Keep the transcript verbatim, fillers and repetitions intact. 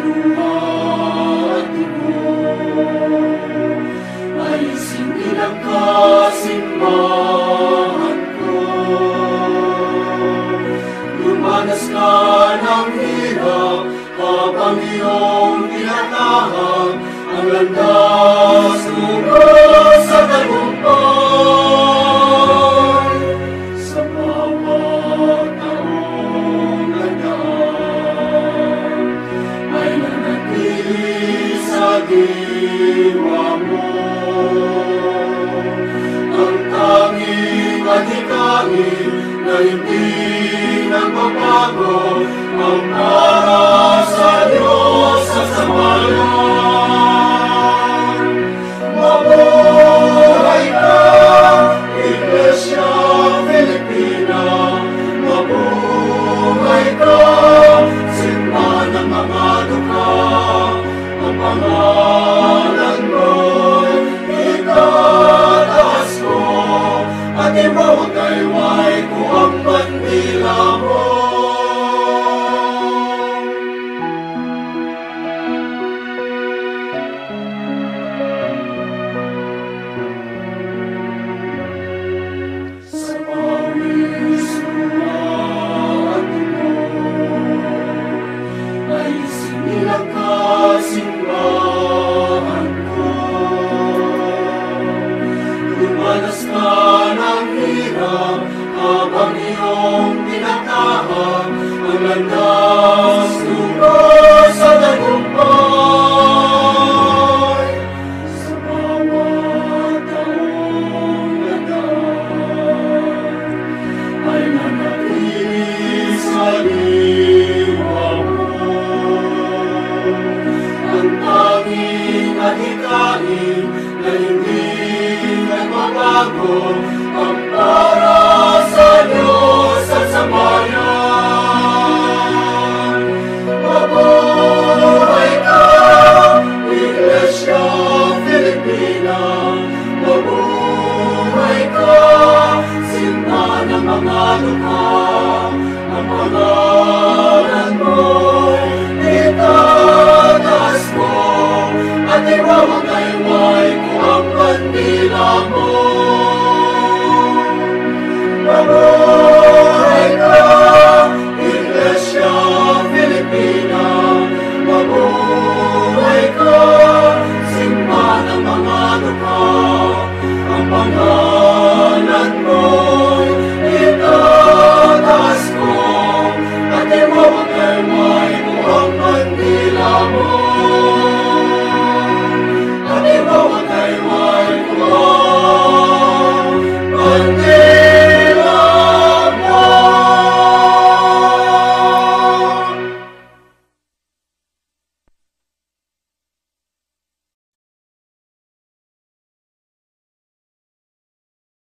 luha at dugo ay sinilang kasimbahan ko. Lumanas ka ng hirap habang iyong tinatahak ang landas tungo sa tagumpay. Sa bawat taong nagdaan ay nanatili sa diwa mo ang tanging adhikain na hindi nagbabago, ang para sa Diyos at sa bayan. Mabuhay ka, Iglesia Filipina. Mabuhay ka, simbahan ng mga dukha. Ang pangalan mo'y itataas ko, at ibawag kayway ko ang bandila mo. Sa pawis, luha at dugo ay sinilang kasimbahan ko. Lumanas ka ng hirap habang iyong tinatahak ang landas tungo sa tagumpay. Sa bawat taong nagdaan ay nanatili sa diwa mo ang tanging adhikain na hindi nagbabago, ang para sa Diyos at sa bayan. Mabuhay ka, Iglesia Filipina. Mabuhay ka, simbahan ng mga dukha. Ang pangalan mo'y itataas mo, at iwawagayway ko ang bandila mo. Mabuhay ka, Iglesia Filipina. Mabuhay ka, simbahan ng mga dukha. Ang pangalan mo